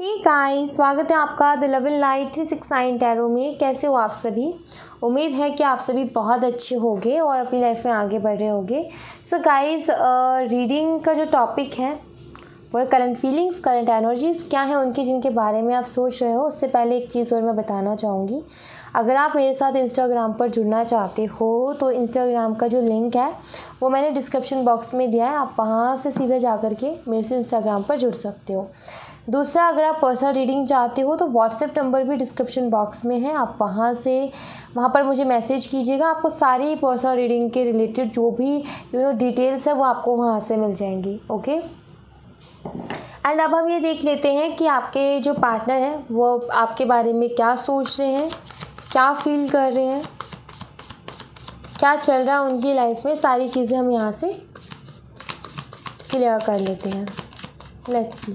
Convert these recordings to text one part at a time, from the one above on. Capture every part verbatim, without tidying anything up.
Hey guys, स्वागत है आपका the love in light three six nine tarot में। कैसे हो आप सभी? उम्मीद है कि आप सभी बहुत अच्छे होंगे और अपनी लाइफ में आगे बढ़ रहे होंगे। सो गाइस, रीडिंग का जो टॉपिक है वो है करंट फीलिंग्स, करंट एनर्जीज़ क्या है उनकी, जिनके बारे में आप सोच रहे हो। उससे पहले एक चीज़ और मैं बताना चाहूँगी, अगर आप मेरे साथ इंस्टाग्राम पर जुड़ना चाहते हो तो इंस्टाग्राम का जो लिंक है वो मैंने डिस्क्रिप्शन बॉक्स में दिया है। आप वहाँ से सीधे जा कर के मेरे से इंस्टाग्राम पर जुड़ सकते हो। दूसरा, अगर आप पर्सनल रीडिंग चाहते हो तो व्हाट्सएप नंबर भी डिस्क्रिप्शन बॉक्स में है। आप वहाँ से वहाँ पर मुझे मैसेज कीजिएगा, आपको सारी पर्सनल रीडिंग के रिलेटेड जो भी यू नो डिटेल्स है वो आपको वहाँ से मिल जाएंगी। ओके, एंड अब हम ये देख लेते हैं कि आपके जो पार्टनर हैं वो आपके बारे में क्या सोच रहे हैं, क्या फील कर रहे हैं, क्या चल रहा है उनकी लाइफ में। सारी चीज़ें हम यहाँ से क्लियर कर लेते हैं। Let's see.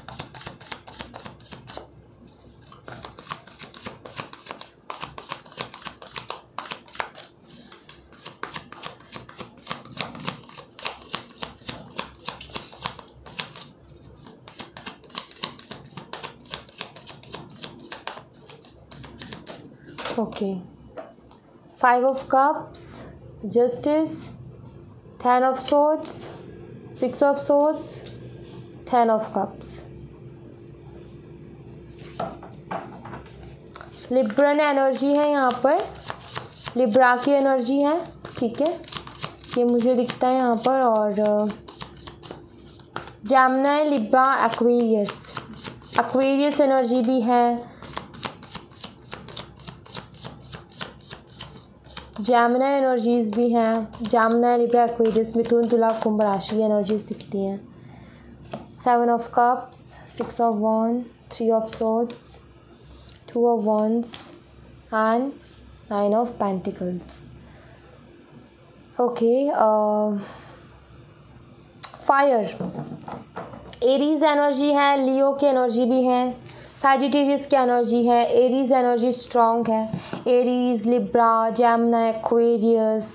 Okay, five of cups, justice, ten of swords, six of swords, ten of cups. Libran energy है यहाँ पर, लिब्रा की एनर्जी है, ठीक है, ये मुझे दिखता है यहाँ पर। और Gemini, Libra, Aquarius, Aquarius energy भी है, जैमिनी एनर्जीज़ भी हैं। जैमिनी, लिब्रा, एक्वेरियस, मिथुन, तुला, कुंभ राशि एनर्जीज़ दिखती हैं। Seven of cups, six of वन, three of swords, two of wands and nine of pentacles. Okay, fire, Aries energy है, लियो की एनर्जी भी है, सैजिटेरियस की एनर्जी है। एरीज एनर्जी स्ट्रॉन्ग है, Aries, Libra, Gemini, Aquarius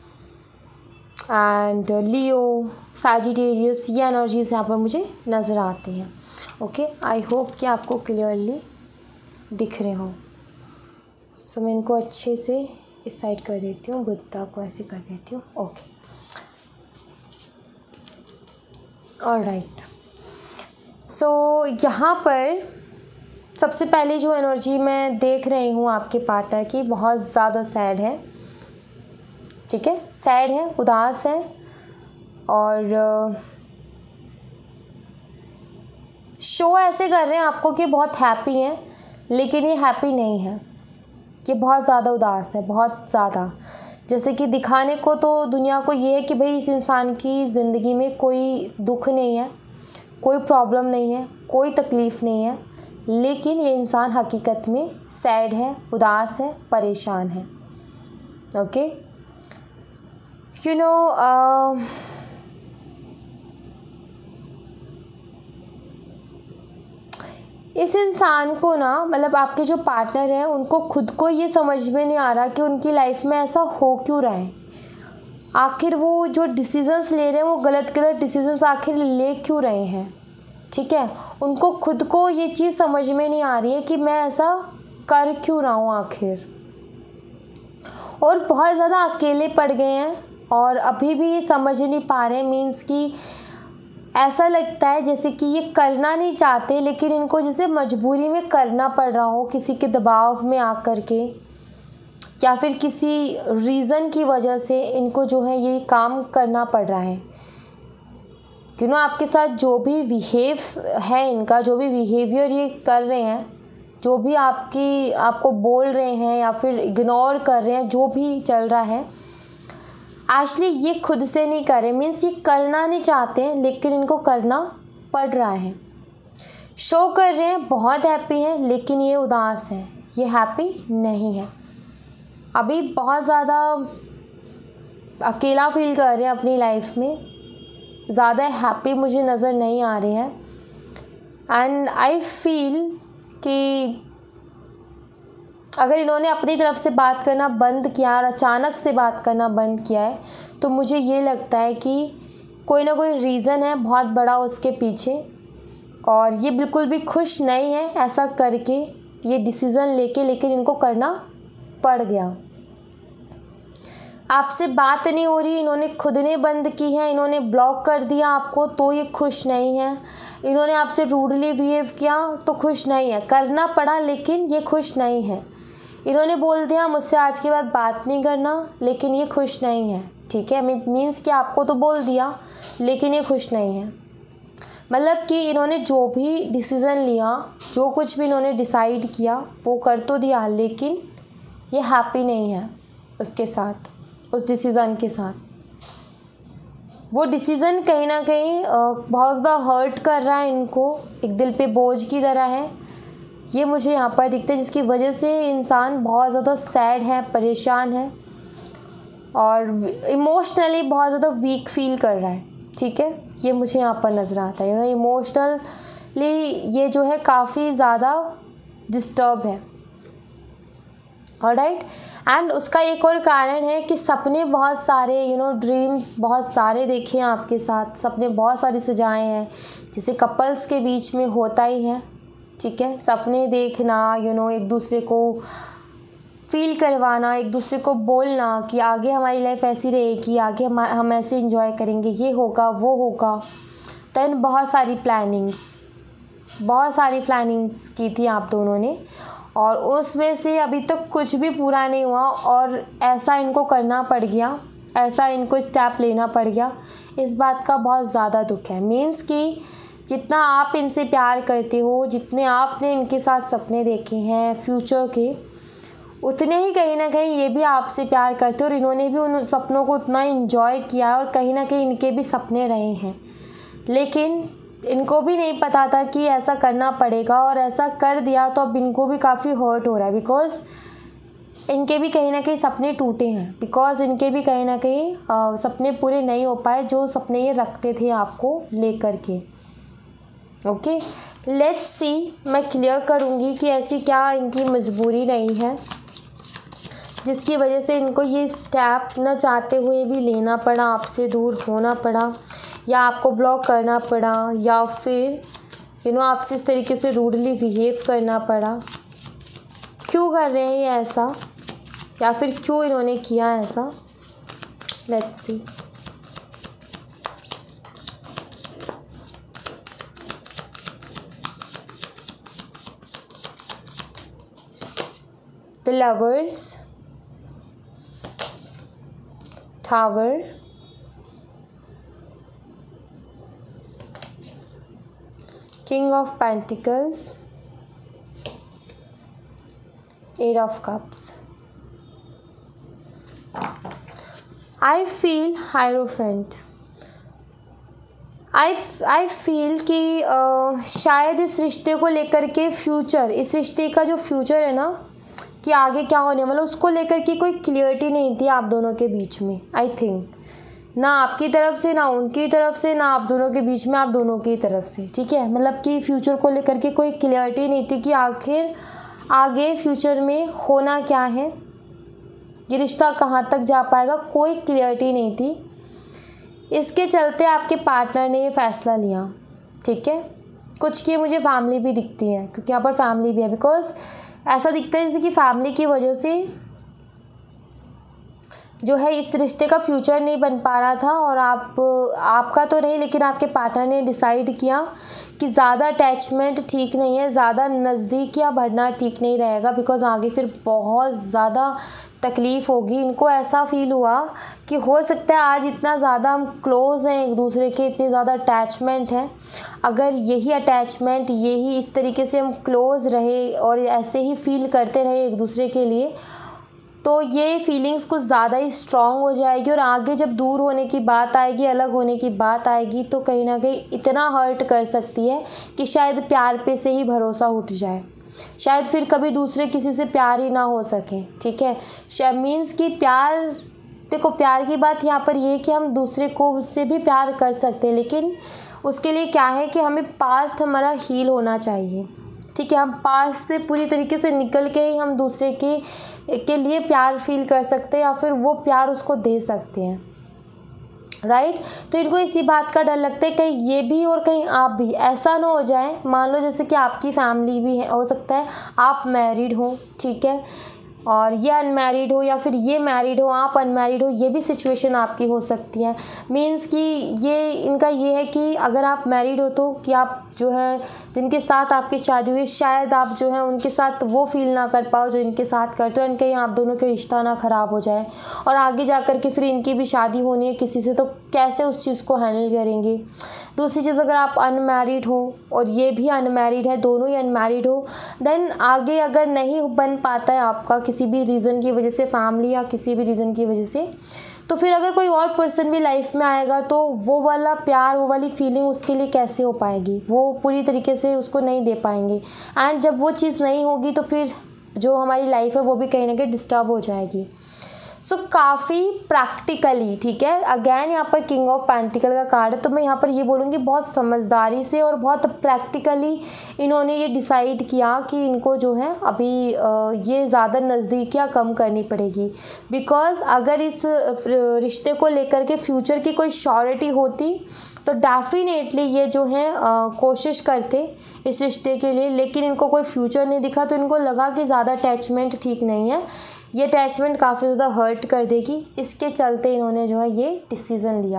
and Leo, Sagittarius, ये energies यहाँ पर मुझे नज़र आती हैं। ओके, आई होप कि आपको क्लियरली दिख रहे हो। सो मैं इनको अच्छे से इस साइड कर देती हूँ, बुद्धा को ऐसे कर देती हूँ। Okay, alright. सो यहाँ पर सबसे पहले जो एनर्जी मैं देख रही हूँ आपके पार्टनर की, बहुत ज़्यादा सैड है, ठीक है, सैड है, उदास है, और शो ऐसे कर रहे हैं आपको कि बहुत हैप्पी हैं, लेकिन ये हैप्पी नहीं है, ये बहुत ज़्यादा उदास है, बहुत ज़्यादा। जैसे कि दिखाने को तो दुनिया को ये है कि भाई इस इंसान की ज़िंदगी में कोई दुख नहीं है, कोई प्रॉब्लम नहीं है, कोई तकलीफ़ नहीं है, लेकिन ये इंसान हकीकत में सैड है, उदास है, परेशान है। ओके, यू नो इस इंसान को ना, मतलब आपके जो पार्टनर हैं उनको खुद को ये समझ में नहीं आ रहा कि उनकी लाइफ में ऐसा हो क्यों रहा है। आखिर वो जो डिसीजंस ले रहे हैं वो गलत गलत डिसीजंस आखिर ले क्यों रहे हैं, ठीक है। उनको खुद को ये चीज़ समझ में नहीं आ रही है कि मैं ऐसा कर क्यों रहा हूँ आखिर, और बहुत ज़्यादा अकेले पड़ गए हैं और अभी भी ये समझ नहीं पा रहे। मीन्स कि ऐसा लगता है जैसे कि ये करना नहीं चाहते, लेकिन इनको जैसे मजबूरी में करना पड़ रहा हो, किसी के दबाव में आ कर के, या फिर किसी रीज़न की वजह से इनको जो है ये काम करना पड़ रहा है। यू नो आपके साथ जो भी बिहेव है इनका, जो भी बिहेवियर ये कर रहे हैं, जो भी आपकी आपको बोल रहे हैं या फिर इग्नोर कर रहे हैं, जो भी चल रहा है, एक्चुअली ये खुद से नहीं कर रहे। मीन्स ये करना नहीं चाहते हैं, लेकिन इनको करना पड़ रहा है। शो कर रहे हैं बहुत हैप्पी हैं, लेकिन ये उदास है, ये हैप्पी नहीं है। अभी बहुत ज़्यादा अकेला फील कर रहे हैं अपनी लाइफ में, ज़्यादा हैप्पी मुझे नज़र नहीं आ रहे हैं। एंड आई फील कि अगर इन्होंने अपनी तरफ से बात करना बंद किया और अचानक से बात करना बंद किया है, तो मुझे ये लगता है कि कोई ना कोई रीज़न है बहुत बड़ा उसके पीछे, और ये बिल्कुल भी खुश नहीं है ऐसा करके, ये डिसीज़न लेके, लेकिन इनको करना पड़ गया। आपसे बात नहीं हो रही, इन्होंने खुद ने बंद की है, इन्होंने ब्लॉक कर दिया आपको, तो ये खुश नहीं है। इन्होंने आपसे रूडली बिहेव किया तो खुश नहीं है, करना पड़ा लेकिन ये खुश नहीं है। इन्होंने बोल दिया मुझसे आज के बाद बात नहीं करना, लेकिन ये खुश नहीं है। ठीक है, मीन्स कि आपको तो बोल दिया लेकिन ये खुश नहीं है। मतलब कि इन्होंने जो भी डिसीज़न लिया, जो कुछ भी इन्होंने डिसाइड किया वो कर तो दिया, लेकिन ये हैप्पी नहीं है उसके साथ, उस डिसीज़न के साथ। वो डिसीज़न कहीं ना कहीं बहुत ज़्यादा हर्ट कर रहा है इनको, एक दिल पे बोझ की तरह है। ये मुझे यहाँ पर दिखता है, जिसकी वजह से इंसान बहुत ज़्यादा सैड है, परेशान है और इमोशनली बहुत ज़्यादा वीक फील कर रहा है। ठीक है, ये मुझे यहाँ पर नज़र आता है। यू नो इमोशनली ये जो है काफ़ी ज़्यादा डिस्टर्ब है। ऑलराइट, एंड उसका एक और कारण है कि सपने बहुत सारे, यू नो ड्रीम्स बहुत सारे देखे हैं आपके साथ, सपने बहुत सारे सजाए हैं, जैसे कपल्स के बीच में होता ही है। ठीक है, सपने देखना, यू नो एक दूसरे को फील करवाना, एक दूसरे को बोलना कि आगे हमारी लाइफ ऐसी रहेगी, आगे हम हम ऐसे इंजॉय करेंगे, ये होगा वो होगा। दैन बहुत सारी प्लानिंग्स बहुत सारी प्लानिंग्स की थी आप दोनों ने, और उसमें से अभी तक कुछ भी पूरा नहीं हुआ और ऐसा इनको करना पड़ गया, ऐसा इनको स्टेप लेना पड़ गया। इस बात का बहुत ज़्यादा दुख है। मीन्स कि जितना आप इनसे प्यार करते हो, जितने आपने इनके साथ सपने देखे हैं फ्यूचर के, उतने ही कहीं ना कहीं ये भी आपसे प्यार करते और इन्होंने भी उन सपनों को उतना एंजॉय किया और कहीं ना कहीं इनके भी सपने रहे हैं। लेकिन इनको भी नहीं पता था कि ऐसा करना पड़ेगा, और ऐसा कर दिया तो अब इनको भी काफ़ी हर्ट हो रहा है, बिकॉज़ इनके भी कहीं ना कहीं सपने टूटे हैं, बिकॉज़ इनके भी कहीं ना कहीं आ, सपने पूरे नहीं हो पाए जो सपने ये रखते थे आपको लेकर के। ओके, लेट्स सी, मैं क्लियर करूँगी कि ऐसी क्या इनकी मजबूरी रही है जिसकी वजह से इनको ये स्टेप न चाहते हुए भी लेना पड़ा, आपसे दूर होना पड़ा, या आपको ब्लॉक करना पड़ा, या फिर यू नो आपसे इस तरीके से रूडली बिहेव करना पड़ा। क्यों कर रहे हैं ये ऐसा, या फिर क्यों इन्होंने किया ऐसा? Let's see. The lovers, Tower, King of Pentacles, Eight of Cups. I feel Hierophant. I I feel कि uh, शायद इस रिश्ते को लेकर के फ्यूचर, इस रिश्ते का जो फ्यूचर है ना, कि आगे क्या होने वाला, उसको लेकर के कोई क्लियरिटी नहीं थी आप दोनों के बीच में। आई थिंक ना आपकी तरफ से, ना उनकी तरफ से, ना आप दोनों के बीच में, आप दोनों की तरफ से। ठीक है, मतलब कि फ्यूचर को लेकर के कोई क्लियरिटी नहीं थी कि आखिर आगे फ्यूचर में होना क्या है, ये रिश्ता कहाँ तक जा पाएगा, कोई क्लियरिटी नहीं थी। इसके चलते आपके पार्टनर ने ये फ़ैसला लिया। ठीक है, कुछ की मुझे फैमिली भी दिखती है, क्योंकि यहाँ पर फैमिली भी है, बिकॉज ऐसा दिखता है जैसे कि फैमिली की वजह से जो है इस रिश्ते का फ्यूचर नहीं बन पा रहा था, और आप आपका तो नहीं लेकिन आपके पार्टनर ने डिसाइड किया कि ज़्यादा अटैचमेंट ठीक नहीं है, ज़्यादा नज़दीक या बढ़ना ठीक नहीं रहेगा, बिकॉज़ आगे फिर बहुत ज़्यादा तकलीफ़ होगी। इनको ऐसा फील हुआ कि हो सकता है आज इतना ज़्यादा हम क्लोज़ हैं एक दूसरे के, इतनी ज़्यादा अटैचमेंट है, अगर यही अटैचमेंट, यही इस तरीके से हम क्लोज़ रहे और ऐसे ही फील करते रहे एक दूसरे के लिए, तो ये फीलिंग्स कुछ ज़्यादा ही स्ट्रॉन्ग हो जाएगी, और आगे जब दूर होने की बात आएगी, अलग होने की बात आएगी, तो कहीं ना कहीं इतना हर्ट कर सकती है कि शायद प्यार पे से ही भरोसा उठ जाए, शायद फिर कभी दूसरे किसी से प्यार ही ना हो सके। ठीक है, मीन्स कि प्यार, देखो प्यार की बात यहाँ पर ये कि हम दूसरे को से भी प्यार कर सकते हैं, लेकिन उसके लिए क्या है कि हमें पास्ट हमारा हील होना चाहिए। ठीक है, हम पास्ट से पूरी तरीके से निकल के ही हम दूसरे के के लिए प्यार फील कर सकते हैं, या फिर वो प्यार उसको दे सकते हैं। राइट। तो इनको इसी बात का डर लगता है कहीं ये भी और कहीं आप भी ऐसा ना हो जाए। मान लो जैसे कि आपकी फैमिली भी है, हो सकता है आप मैरिड हो, ठीक है, और ये अनमैरिड हो, या फिर ये मैरिड हो आप अनमैरिड हो, ये भी सिचुएशन आपकी हो सकती है। मींस कि ये इनका ये है कि अगर आप मैरिड हो तो कि आप जो है जिनके साथ आपकी शादी हुई शायद आप जो है उनके साथ वो फील ना कर पाओ जो इनके साथ करते हो, इनके आप दोनों के रिश्ता ना ख़राब हो जाए और आगे जा कर के फिर इनकी भी शादी होनी है किसी से, तो कैसे उस चीज़ को हैंडल करेंगे। दूसरी चीज़, अगर आप अनमैरिड हो और ये भी अनमैरिड है, दोनों ही अनमैरिड हो, देन आगे अगर नहीं बन पाता है आपका किसी भी रीज़न की वजह से, फैमिली या किसी भी रीज़न की वजह से, तो फिर अगर कोई और पर्सन भी लाइफ में आएगा तो वो वाला प्यार, वो वाली फीलिंग उसके लिए कैसे हो पाएगी, वो पूरी तरीके से उसको नहीं दे पाएंगे। एंड जब वो चीज़ नहीं होगी तो फिर जो हमारी लाइफ है वो भी कहीं ना कहीं डिस्टर्ब हो जाएगी। सो so, काफ़ी प्रैक्टिकली, ठीक है, अगेन यहाँ पर किंग ऑफ पेंटिकल का कार्ड है, तो मैं यहाँ पर ये बोलूँगी बहुत समझदारी से और बहुत प्रैक्टिकली इन्होंने ये डिसाइड किया कि इनको जो है अभी ये ज़्यादा नज़दीकियाँ कम करनी पड़ेगी। बिकॉज़ अगर इस रिश्ते को लेकर के फ्यूचर की कोई श्योरिटी होती तो डेफिनेटली ये जो है आ, कोशिश करते इस रिश्ते के लिए, लेकिन इनको कोई फ्यूचर नहीं दिखा तो इनको लगा कि ज़्यादा अटैचमेंट ठीक नहीं है, ये अटैचमेंट काफ़ी ज़्यादा हर्ट कर देगी, इसके चलते इन्होंने जो है ये डिसीज़न लिया।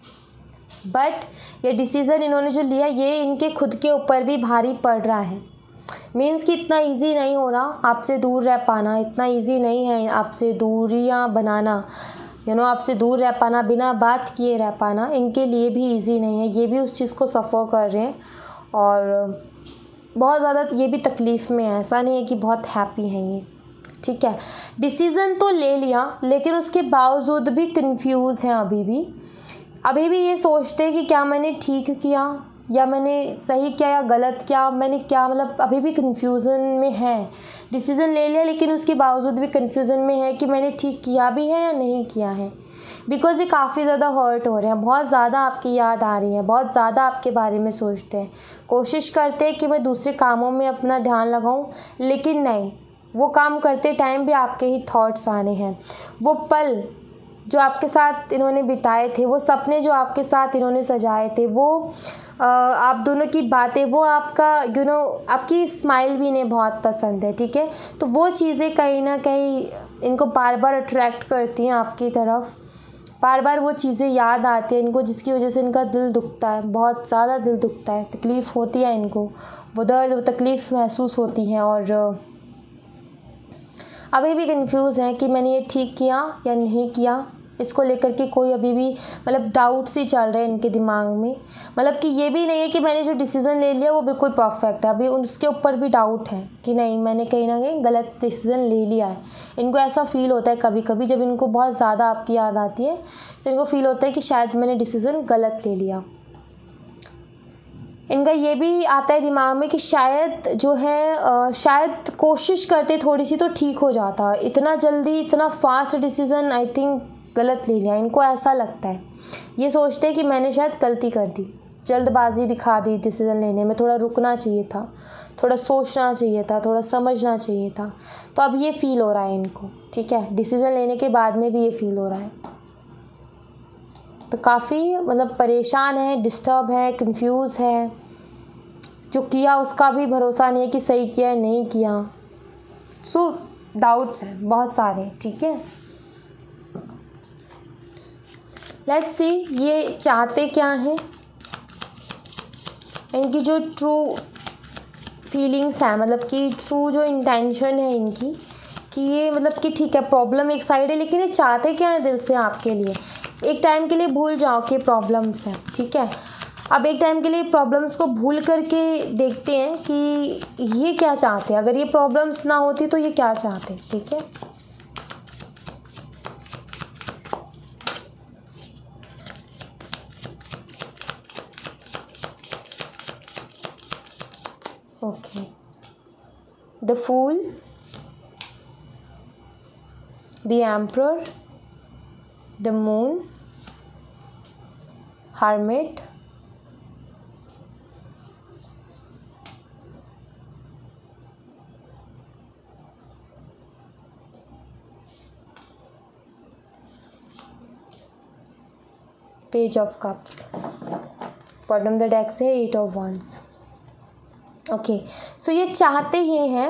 बट ये डिसीज़न इन्होंने जो लिया ये इनके खुद के ऊपर भी भारी पड़ रहा है। मीन्स कि इतना इजी नहीं हो रहा आपसे दूर रह पाना, इतना इजी नहीं है आपसे दूरियां बनाना, यू नो आपसे दूर रह पाना, बिना बात किए रह पाना, इनके लिए भी इजी नहीं है। ये भी उस चीज़ को सफ़र कर रहे हैं और बहुत ज़्यादा ये भी तकलीफ़ में है, ऐसा नहीं है कि बहुत हैप्पी हैं ये, ठीक है। डिसीज़न तो ले लिया लेकिन उसके बावजूद भी कंफ्यूज हैं, अभी भी अभी भी ये सोचते हैं कि क्या मैंने ठीक किया या मैंने सही किया या गलत किया, मैंने क्या, मतलब अभी भी कंफ्यूजन में है। डिसीज़न ले लिया लेकिन उसके बावजूद भी कंफ्यूजन में है कि मैंने ठीक किया भी है या नहीं किया है। बिकॉज़ ये काफ़ी ज़्यादा हर्ट हो रहे हैं, बहुत ज़्यादा आपकी याद आ रही है, बहुत ज़्यादा आपके बारे में सोचते हैं, कोशिश करते हैं कि मैं दूसरे कामों में अपना ध्यान लगाऊं, लेकिन नहीं, वो काम करते टाइम भी आपके ही थॉट्स आने हैं। वो पल जो आपके साथ इन्होंने बिताए थे, वो सपने जो आपके साथ इन्होंने सजाए थे, वो आ, आप दोनों की बातें, वो आपका यू नो आपकी स्माइल भी इन्हें बहुत पसंद है, ठीक है। तो वो चीज़ें कहीं ना कहीं इनको बार बार अट्रैक्ट करती हैं आपकी तरफ, बार बार वो चीज़ें याद आती हैं इनको, जिसकी वजह से इनका दिल दुखता है, बहुत ज़्यादा दिल दुखता है, तकलीफ़ होती है इनको, वो दर्द, वो तकलीफ़ महसूस होती है और अभी भी कंफ्यूज हैं कि मैंने ये ठीक किया या नहीं किया। इसको लेकर के कोई अभी भी मतलब डाउट्स ही चल रहे हैं इनके दिमाग में, मतलब कि ये भी नहीं है कि मैंने जो डिसीज़न ले लिया वो बिल्कुल परफेक्ट है, अभी उसके ऊपर भी डाउट है कि नहीं मैंने कहीं ना कहीं गलत डिसीज़न ले लिया है। इनको ऐसा फ़ील होता है कभी कभी जब इनको बहुत ज़्यादा आपकी याद आती है, तो इनको फ़ील होता है कि शायद मैंने डिसीज़न गलत ले लिया। इनका ये भी आता है दिमाग में कि शायद जो है आ, शायद कोशिश करते थोड़ी सी तो ठीक हो जाता, इतना जल्दी इतना फास्ट डिसीज़न आई थिंक गलत ले लिया, इनको ऐसा लगता है। ये सोचते हैं कि मैंने शायद गलती कर दी, जल्दबाजी दिखा दी डिसीज़न लेने में, थोड़ा रुकना चाहिए था, थोड़ा सोचना चाहिए था, थोड़ा समझना चाहिए था। तो अब ये फ़ील हो रहा है इनको, ठीक है, डिसीज़न लेने के बाद में भी ये फ़ील हो रहा है। तो काफ़ी मतलब परेशान है, डिस्टर्ब है, कंफ्यूज है, जो किया उसका भी भरोसा नहीं है कि सही किया है नहीं किया। सो डाउट्स हैं बहुत सारे, ठीक है। लेट्स सी ये चाहते क्या हैं, इनकी जो ट्रू फीलिंग्स हैं, मतलब कि ट्रू जो इंटेंशन है इनकी, कि ये मतलब कि ठीक है प्रॉब्लम एक साइड है लेकिन ये चाहते क्या है दिल से आपके लिए। एक टाइम के लिए भूल जाओ कि प्रॉब्लम्स हैं, ठीक है। अब एक टाइम के लिए प्रॉब्लम्स को भूल करके देखते हैं कि ये क्या चाहते हैं, अगर ये प्रॉब्लम्स ना होती तो ये क्या चाहते, ठीक है। Okay, the fool, the emperor, the moon, hermit, page of cups, bottom the deck से eight of wands. Okay, so ये चाहते ये हैं,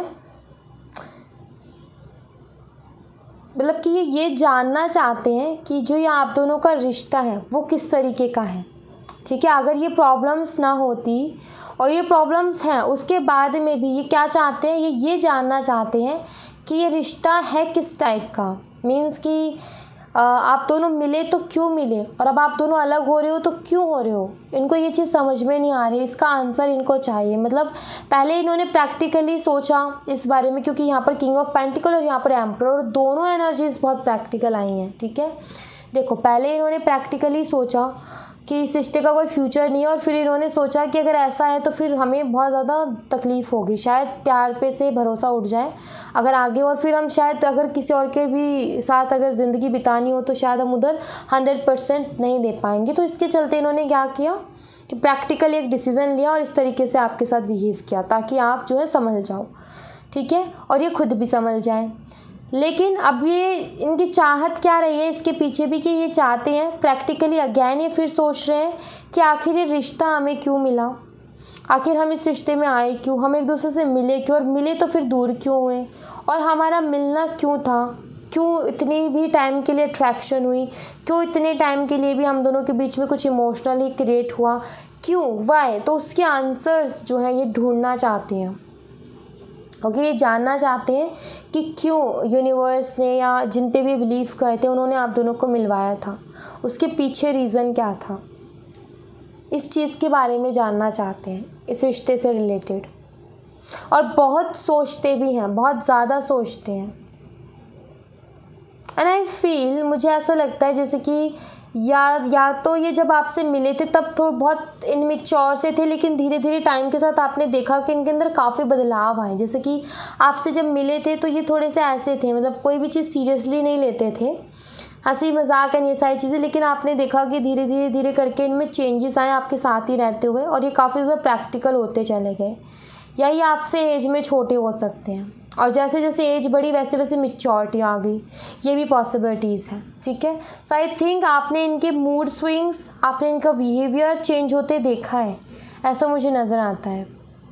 मतलब कि ये ये जानना चाहते हैं कि जो ये आप दोनों का रिश्ता है वो किस तरीके का है। ठीक है, अगर ये प्रॉब्लम्स ना होती और ये प्रॉब्लम्स हैं उसके बाद में भी ये क्या चाहते हैं, ये ये जानना चाहते हैं कि ये रिश्ता है किस टाइप का। मीन्स कि आप दोनों मिले तो क्यों मिले, और अब आप दोनों अलग हो रहे हो तो क्यों हो रहे हो। इनको ये चीज़ समझ में नहीं आ रही, इसका आंसर इनको चाहिए। मतलब पहले इन्होंने प्रैक्टिकली सोचा इस बारे में, क्योंकि यहाँ पर किंग ऑफ पेंटिकल और यहाँ पर एम्परर, और दोनों एनर्जीज बहुत प्रैक्टिकल आई हैं। ठीक है, देखो पहले इन्होंने प्रैक्टिकली सोचा कि इस रिश्ते का कोई फ्यूचर नहीं है, और फिर इन्होंने सोचा कि अगर ऐसा है तो फिर हमें बहुत ज़्यादा तकलीफ़ होगी, शायद प्यार पे से भरोसा उठ जाए अगर आगे, और फिर हम शायद अगर किसी और के भी साथ अगर ज़िंदगी बितानी हो तो शायद हम उधर हंड्रेड परसेंट नहीं दे पाएंगे। तो इसके चलते इन्होंने क्या किया कि प्रैक्टिकली एक डिसीज़न लिया और इस तरीके से आपके साथ बिहेव किया ताकि आप जो है संभल जाओ। ठीक है, और ये खुद भी संभल जाए। लेकिन अब ये इनकी चाहत क्या रही है इसके पीछे भी, कि ये चाहते हैं प्रैक्टिकली अगेन ये फिर सोच रहे हैं कि आखिर ये रिश्ता हमें क्यों मिला, आखिर हम इस रिश्ते में आए क्यों, हम एक दूसरे से मिले क्यों, और मिले तो फिर दूर क्यों हुए, और हमारा मिलना क्यों था, क्यों इतनी भी टाइम के लिए अट्रैक्शन हुई, क्यों इतने टाइम के लिए भी हम दोनों के बीच में कुछ इमोशनली क्रिएट हुआ, क्यों, वाई। तो उसके आंसर्स जो हैं ये ढूंढना चाहते हैं। ओके okay, ये जानना चाहते हैं कि क्यों यूनिवर्स ने या जिन पे भी बिलीव करते उन्होंने आप दोनों को मिलवाया था, उसके पीछे रीज़न क्या था। इस चीज़ के बारे में जानना चाहते हैं, इस रिश्ते से रिलेटेड, और बहुत सोचते भी हैं, बहुत ज़्यादा सोचते हैं। एंड आई फील, मुझे ऐसा लगता है जैसे कि या या तो ये जब आपसे मिले थे तब तो बहुत इनमेच्योर से थे, लेकिन धीरे धीरे टाइम के साथ आपने देखा कि इनके अंदर काफ़ी बदलाव आए। जैसे कि आपसे जब मिले थे तो ये थोड़े से ऐसे थे, मतलब कोई भी चीज़ सीरियसली नहीं लेते थे, हंसी मजाक एंड ये सारी चीज़ें, लेकिन आपने देखा कि धीरे धीरे धीरे करके इनमें चेंजेस आए आपके साथ ही रहते हुए, और ये काफ़ी ज़्यादा प्रैक्टिकल होते चले गए। या ये आपसे एज में छोटे हो सकते हैं, और जैसे जैसे एज बढ़ी वैसे वैसे मैच्योरिटी आ गई, ये भी पॉसिबिलिटीज़ हैं। ठीक है, सो आई थिंक आपने इनके मूड स्विंग्स, आपने इनका बिहेवियर चेंज होते देखा है, ऐसा मुझे नज़र आता है।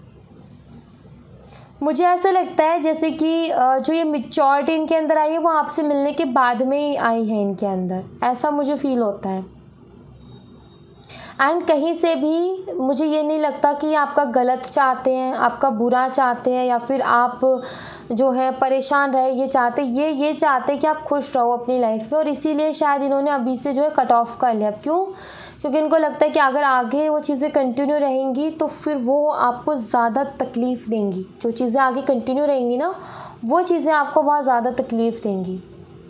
मुझे ऐसा लगता है जैसे कि जो ये मैच्योरिटी इनके अंदर आई है वो आपसे मिलने के बाद में ही आई है इनके अंदर, ऐसा मुझे फील होता है। एंड कहीं से भी मुझे ये नहीं लगता कि आपका गलत चाहते हैं, आपका बुरा चाहते हैं, या फिर आप जो है परेशान रहे ये चाहते, ये ये चाहते कि आप खुश रहो अपनी लाइफ में, और इसीलिए शायद इन्होंने अभी से जो है कट ऑफ कर लिया। क्यों? क्योंकि इनको लगता है कि अगर आगे वो चीज़ें कंटिन्यू रहेंगी तो फिर वो आपको ज़्यादा तकलीफ़ देंगी। जो चीज़ें आगे कंटिन्यू रहेंगी ना, वो चीज़ें आपको बहुत ज़्यादा तकलीफ़ देंगी।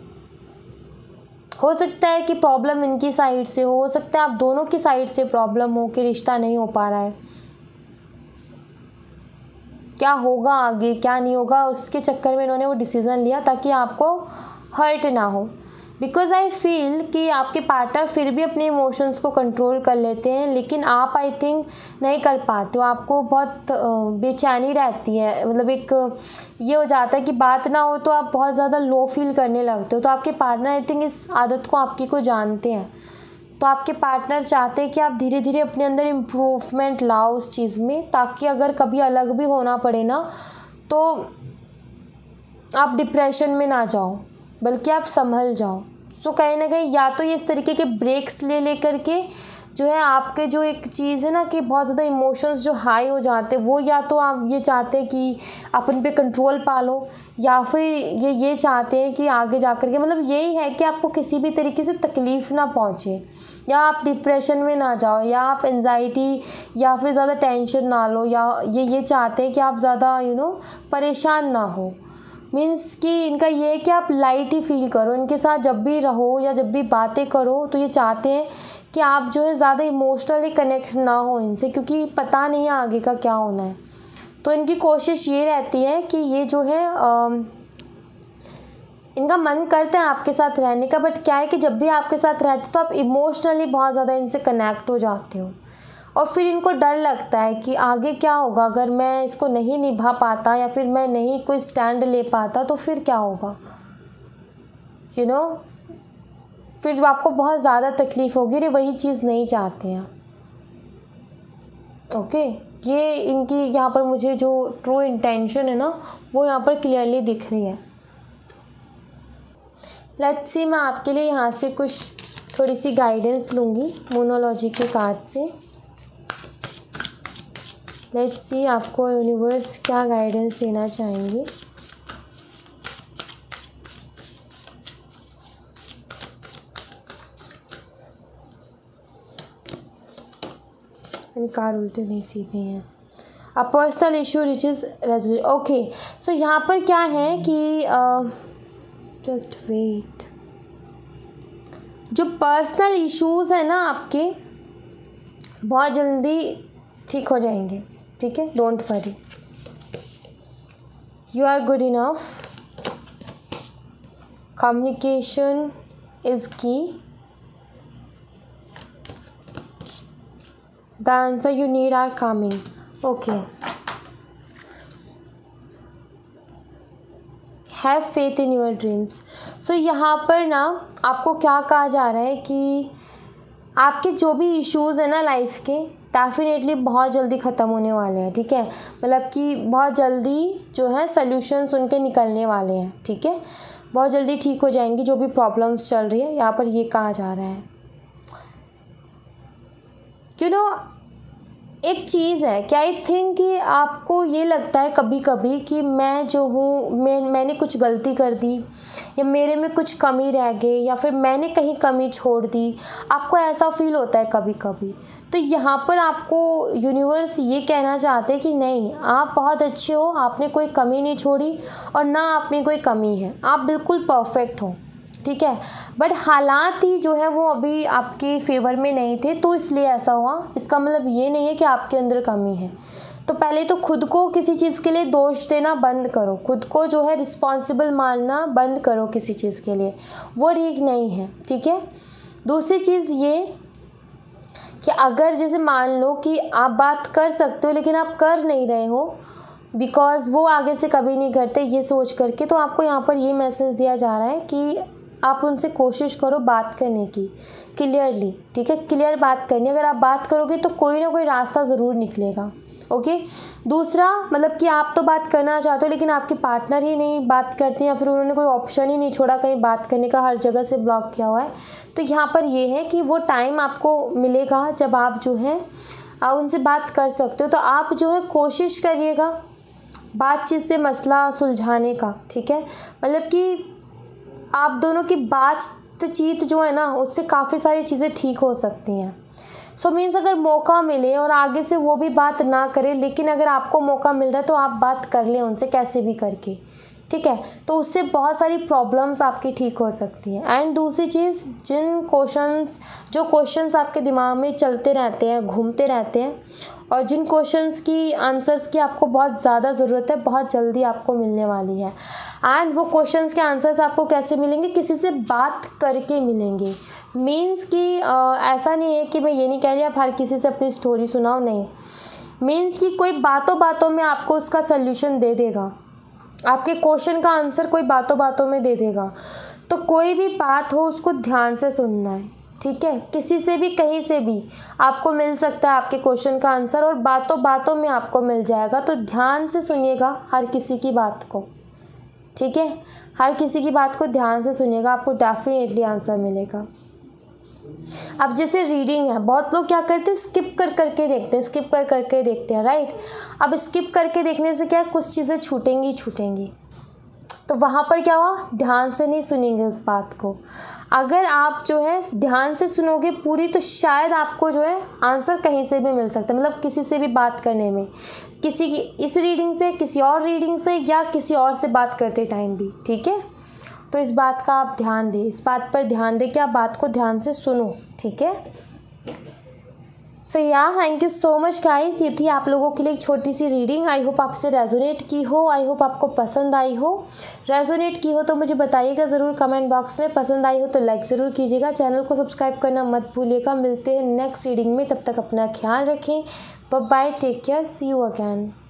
हो सकता है कि प्रॉब्लम इनकी साइड से हो, हो सकता है आप दोनों की साइड से प्रॉब्लम हो कि रिश्ता नहीं हो पा रहा है। क्या होगा आगे क्या नहीं होगा, उसके चक्कर में इन्होंने वो डिसीज़न लिया ताकि आपको हर्ट ना हो। बिकॉज़ आई फील कि आपके पार्टनर फिर भी अपने इमोशंस को कंट्रोल कर लेते हैं, लेकिन आप आई थिंक नहीं कर पाते हो। आपको बहुत बेचैनी रहती है, मतलब एक ये हो जाता है कि बात ना हो तो आप बहुत ज़्यादा लो फील करने लगते हो। तो आपके पार्टनर आई थिंक इस आदत को आपकी को जानते हैं, तो आपके पार्टनर चाहते हैं कि आप धीरे धीरे अपने अंदर इम्प्रूवमेंट लाओ उस चीज़ में, ताकि अगर कभी अलग भी होना पड़े ना तो आप डिप्रेशन में ना जाओ, बल्कि आप संभल जाओ। सो so, कहीं ना कहीं या तो ये इस तरीके के ब्रेक्स ले ले करके जो है आपके जो एक चीज़ है ना कि बहुत ज़्यादा इमोशंस जो हाई हो जाते हैं वो, या तो आप ये चाहते हैं कि आप उन पे कंट्रोल पा लो, या फिर ये ये चाहते हैं कि आगे जा कर के मतलब यही है कि आपको किसी भी तरीके से तकलीफ़ ना पहुँचे, या आप डिप्रेशन में ना जाओ, या आप एंजाइटी या फिर ज़्यादा टेंशन ना लो, या ये ये चाहते हैं कि आप ज़्यादा यू नो परेशान ना हो। मीन्स कि इनका ये है कि आप लाइट ही फील करो, इनके साथ जब भी रहो या जब भी बातें करो तो ये चाहते हैं कि आप जो है ज़्यादा इमोशनली कनेक्ट ना हो इनसे, क्योंकि पता नहीं है आगे का क्या होना है। तो इनकी कोशिश ये रहती है कि ये जो है आ, इनका मन करता है आपके साथ रहने का, बट क्या है कि जब भी आपके साथ रहते तो आप इमोशनली बहुत ज़्यादा इनसे कनेक्ट हो जाते हो, और फिर इनको डर लगता है कि आगे क्या होगा अगर मैं इसको नहीं निभा पाता या फिर मैं नहीं कोई स्टैंड ले पाता तो फिर क्या होगा, यू नो। फिर आपको बहुत ज़्यादा तकलीफ़ होगी, अरे वही चीज़ नहीं चाहते हैं। ओके, ये इनकी यहाँ पर मुझे जो ट्रू इंटेंशन है ना वो यहाँ पर क्लियरली दिख रही है। लेट्स सी, मैं आपके लिए यहाँ से कुछ थोड़ी सी गाइडेंस लूँगी मोनोलॉजी के कार्ड से। लेट्स सी आपको यूनिवर्स क्या गाइडेंस देना चाहेंगे। कार्ड उल्टे नहीं सीधे हैं। A personal issue reach is resolution. Okay, so यहाँ पर क्या है कि जस्ट uh, वेट, जो पर्सनल इश्यूज़ है ना आपके बहुत जल्दी ठीक हो जाएंगे, ठीक है, don't worry, you are good enough, communication is key, the answer you need are coming. Okay, have faith in your dreams. so यहाँ पर ना आपको क्या कहा जा रहा है कि आपके जो भी इश्यूज़ हैं ना लाइफ के डेफिनेटली बहुत जल्दी ख़त्म होने वाले हैं, ठीक है, मतलब कि बहुत जल्दी जो है सल्यूशंस उनके निकलने वाले हैं, ठीक है, बहुत जल्दी ठीक हो जाएंगी जो भी प्रॉब्लम्स चल रही है, यहाँ पर ये कहा जा रहा है। यू नो एक चीज़ है कि आई थिंक कि आपको ये लगता है कभी कभी कि मैं जो हूँ मैं मैंने कुछ गलती कर दी या मेरे में कुछ कमी रह गई या फिर मैंने कहीं कमी छोड़ दी, आपको ऐसा फील होता है कभी कभी। तो यहाँ पर आपको यूनिवर्स ये कहना चाहते हैं कि नहीं, आप बहुत अच्छे हो, आपने कोई कमी नहीं छोड़ी और ना आपने कोई कमी है, आप बिल्कुल परफेक्ट हो, ठीक है, बट हालात ही जो है वो अभी आपके फेवर में नहीं थे तो इसलिए ऐसा हुआ। इसका मतलब ये नहीं है कि आपके अंदर कमी है। तो पहले तो खुद को किसी चीज़ के लिए दोष देना बंद करो, खुद को जो है रिस्पॉन्सिबल मानना बंद करो किसी चीज़ के लिए, वो ठीक नहीं है, ठीक है। दूसरी चीज़ ये कि अगर जैसे मान लो कि आप बात कर सकते हो लेकिन आप कर नहीं रहे हो बिकॉज़ वो आगे से कभी नहीं करते ये सोच करके, तो आपको यहाँ पर ये मैसेज दिया जा रहा है कि आप उनसे कोशिश करो बात करने की क्लियरली, ठीक है, क्लियर बात करनी। अगर आप बात करोगे तो कोई ना कोई रास्ता ज़रूर निकलेगा। ओके, दूसरा मतलब कि आप तो बात करना चाहते हो लेकिन आपके पार्टनर ही नहीं बात करते या फिर उन्होंने कोई ऑप्शन ही नहीं छोड़ा कहीं बात करने का, हर जगह से ब्लॉक किया हुआ है। तो यहाँ पर ये है कि वो टाइम आपको मिलेगा जब आप जो है आप उनसे बात कर सकते हो, तो आप जो है कोशिश करिएगा बातचीत से मसला सुलझाने का, ठीक है, मतलब कि आप दोनों की बातचीत जो है ना उससे काफ़ी सारी चीज़ें ठीक हो सकती हैं। सो so मीन्स अगर मौका मिले और आगे से वो भी बात ना करे लेकिन अगर आपको मौका मिल रहा है तो आप बात कर लें उनसे कैसे भी करके, ठीक है, तो उससे बहुत सारी प्रॉब्लम्स आपकी ठीक हो सकती हैं। एंड दूसरी चीज़, जिन क्वेश्चंस जो क्वेश्चंस आपके दिमाग में चलते रहते हैं, घूमते रहते हैं और जिन क्वेश्चंस की आंसर्स की आपको बहुत ज़्यादा ज़रूरत है, बहुत जल्दी आपको मिलने वाली है। एंड वो क्वेश्चंस के आंसर्स आपको कैसे मिलेंगे, किसी से बात करके मिलेंगे। मीन्स कि ऐसा नहीं है कि मैं ये नहीं कह रही आप हर किसी से अपनी स्टोरी सुनाओ, नहीं, मीन्स कि कोई बातों बातों में आपको उसका सल्यूशन दे देगा, आपके क्वेश्चन का आंसर कोई बातों बातों में दे देगा। तो कोई भी बात हो उसको ध्यान से सुनना है, ठीक है, किसी से भी कहीं से भी आपको मिल सकता है आपके क्वेश्चन का आंसर और बातों बातों में आपको मिल जाएगा। तो ध्यान से सुनिएगा हर किसी की बात को, ठीक है, हर किसी की बात को ध्यान से सुनिएगा, आपको डेफिनेटली आंसर मिलेगा। अब जैसे रीडिंग है, बहुत लोग क्या करते हैं स्किप कर करके देखते हैं, स्किप कर करके देखते हैं, राइट। अब स्किप करके देखने से क्या है, कुछ चीज़ें छूटेंगी छूटेंगी तो वहाँ पर क्या हुआ, ध्यान से नहीं सुनेंगे उस बात को। अगर आप जो है ध्यान से सुनोगे पूरी तो शायद आपको जो है आंसर कहीं से भी मिल सकता है, मतलब किसी से भी बात करने में, किसी की इस रीडिंग से, किसी और रीडिंग से या किसी और से बात करते टाइम भी, ठीक है। तो इस बात का आप ध्यान दें, इस बात पर ध्यान दें कि आप बात को ध्यान से सुनो, ठीक है। So yeah thank you so much guys, ये थी आप लोगों के लिए एक छोटी सी रीडिंग। आई होप आपसे रेजोनेट की हो, आई होप आपको पसंद आई हो। रेजोनेट की हो तो मुझे बताइएगा ज़रूर कमेंट बॉक्स में, पसंद आई हो तो लाइक ज़रूर कीजिएगा, चैनल को सब्सक्राइब करना मत भूलिएगा। मिलते हैं नेक्स्ट रीडिंग में, तब तक अपना ख्याल रखें, bye bye, take care, see you again.